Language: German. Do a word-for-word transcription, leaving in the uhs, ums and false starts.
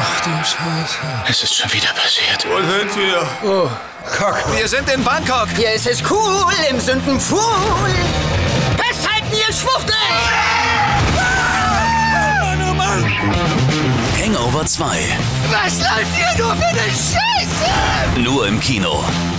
Ach du Scheiße. Es ist schon wieder passiert. Wo sind wir? Oh, Kack. Wir sind in Bangkok. Hier ist es cool im Sündenpfuhl. Festhalten, ihr Schwuchtel! Mann, oh Mann! Hangover zwei. Was läuft hier nur für eine Scheiße? Nur im Kino.